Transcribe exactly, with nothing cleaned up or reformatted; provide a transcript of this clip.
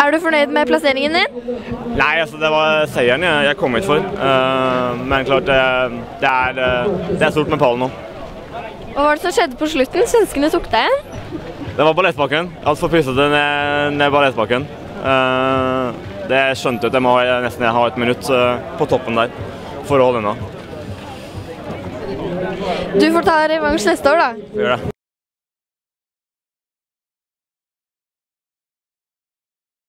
Er du fornøyd med plasseringen din? Nei, altså det var seieren jeg, jeg kom hit for. Uh, men klart, det, det, er, det er stort med pallen nå. Hva var det som skjedde på slutten? Svenskene tok deg igjen? Det var ballettbakken. Alt for prysete ned, ned ballettbakken. Uh, det skjønte jeg at jeg må nesten ha et minutt uh, på toppen der for å holde unna. Du får ta revansj neste år da. Vi gjør det.